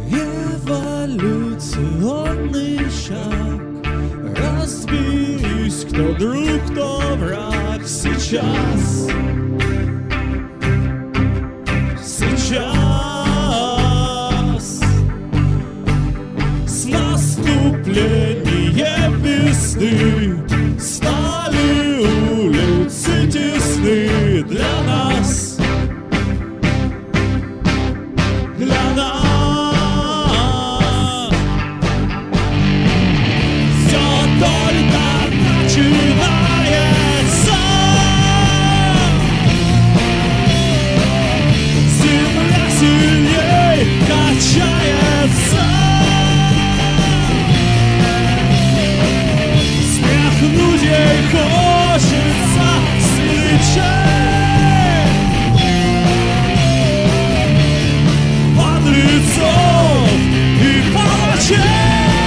Эволюционный шаг. Разберись, кто друг, кто враг сейчас. Сейчас с наступлением весны стали улицы тесны для нас. Для нас все только начинается. Земля сильней качается. Смех людей хочется встречать. Подлецов и палачей.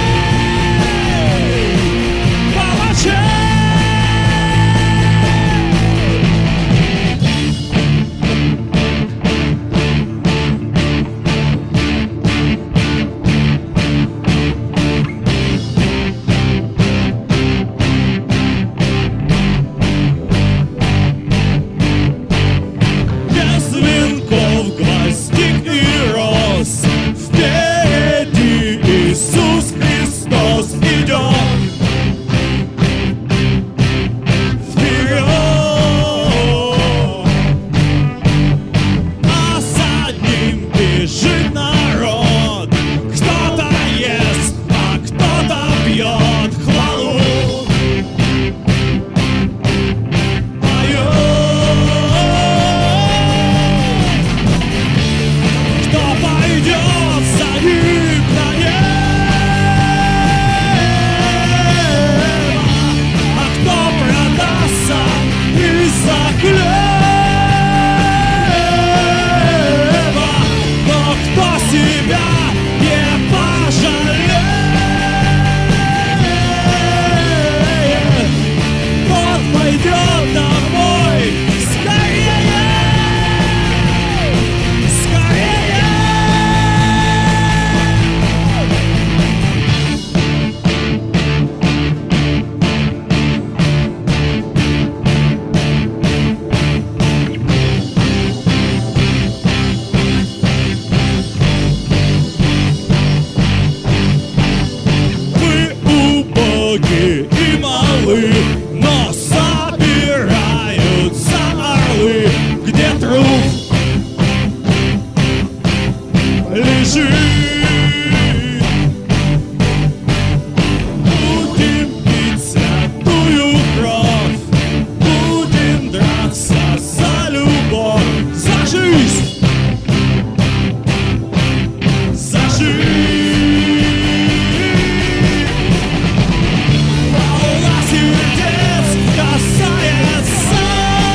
Без венков, гвоздик и роз впереди Иисус Христос идет. Вперед, а за ним бежит народ. Кто-то ест, а кто-то пьет хвалу. Кто пойдет за ним на небо, а кто продастся из-за хлеба, но кто себя не пожалеет, тот пойдет домой скорее. Мы убоги и малы, но собираются орлы, где труп лежит. Будем пить святую кровь, будем драться за любовь, за жизнь, за жизнь. Волна сердец касается,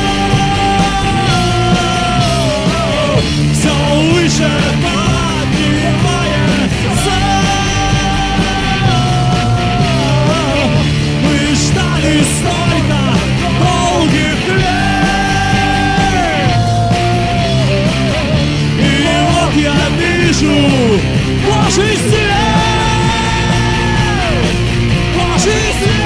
все выше поднимается. Мы ждали столько долгих лет, и вот я вижу Божий свет, Божий свет.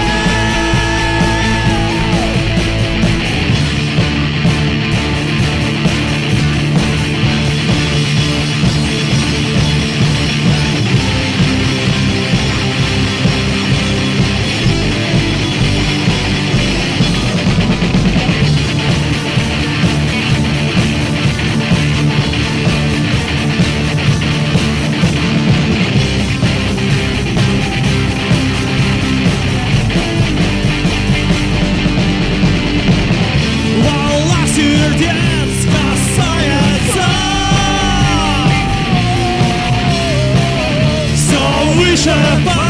Волна сердец касается, все выше